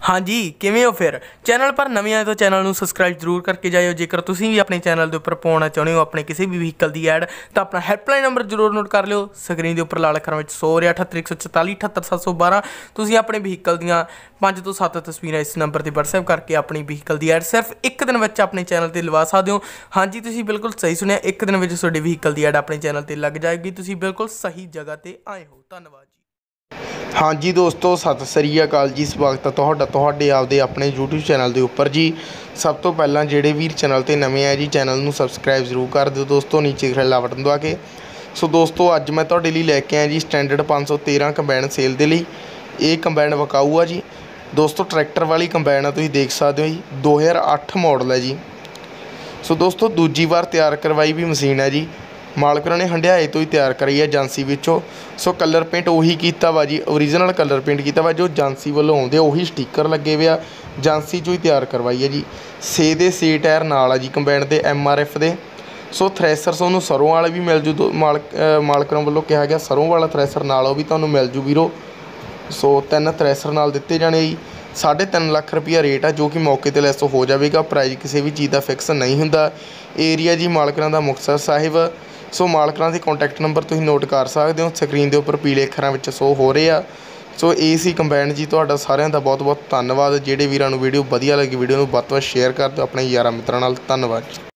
हाँ जी किवें हो फिर चैनल पर नवे आए तो चैनल में सबसक्राइब जरूर करके जाइयो। जेकर तुसीं भी अपने चैनल के उपर पाना चाहते हो अपने किसी भी व्हीकल की ऐड तो अपना हैल्पलाइन नंबर जरूर नोट कर लियो। स्क्रीन के उपर लाल अखर में 100 78 144 78 712 तुसीं अपने व्हीकल दियाँ 5 तो 7 तस्वीर इस नंबर पर वट्सएप करके अपनी व्हीकल की ऐड सिर्फ एक दिन में अपने चैनल पर लवा सकते हो। हाँ जी तुसीं बिल्कुल सही सुनिया, एक दिन में तुहाडी व्हीकल की ऐड अपने चैनल पर लग जाएगी। तुसीं बिल्कुल सही जगह पर आए हो। धन्यवाद जी। हाँ जी दोस्तों सत श्री अकाल जी, स्वागत है तुहाडा आपदे अपने यूट्यूब चैनल के उपर जी। सब तो पहला जेडे वीर चैनल ते नवे है जी चैनल नूं सबसक्राइब जरूर कर दो दोस्तों, नीचे खिला बटन दबा के। सो दोस्तों अज मैं तुहाडे लई लैके आया जी स्टैंडर्ड 513 कंबाइन सेल दे लई। ये कंबाइन विकाऊ आ जी दोस्तों, ट्रैक्टर वाली कंबाइन है, तुसीं देख सकते हो जी 2008 मॉडल है जी। सो दोस्तों दूजी बार तैयार करवाई भी मशीन है जी, मालक ने हंडियाए तो ही तैयार कराई है एजेंसी विचों। सो कलर पेंट उही कीता वा जी, ओरिजिनल कलर पेंट कीता वा जो एजेंसी वालों आउंदे उही स्टिकर लगे हुए आ, एजेंसी चों ही तैयार करवाई है जी। 6 दे 6 टायर नाल आ जी कंबाइन दे MRF दे। सो थ्रैसर तुहानूं सरों वाला भी मिल जू, मालकां वालों कहा गया सरों वाला थ्रैसर नाल वो भी तुहानूं मिल जू वीरो। सो 3 थ्रैसर नाल दिते जाने जी। 3.5 लाख रुपया रेट है जो कि मौके पर लैस हो जाएगा। प्राइज किसी भी चीज़ का फिक्स नहीं हुंदा। एरिया जी मालकां दा मुक्तसर साहिब। सो मालकां के कॉन्टैक्ट नंबर तुसीं नोट कर सकते हो, स्क्रीन के उपर पीले अखरां विच शो हो रहे हैं। सो ये सी कंबाइन जी। तुहाडा सारिਆਂ ਦਾ बहुत बहुत धन्यवाद। ਜਿਹੜੇ ਵੀਰਾਂ ਨੂੰ वीडियो वधिया लगी वीडियो ਨੂੰ ਵੱਧ ਤੋਂ ਵੱਧ शेयर कर दो अपने यारां मित्रां नाल। धन्यवाद।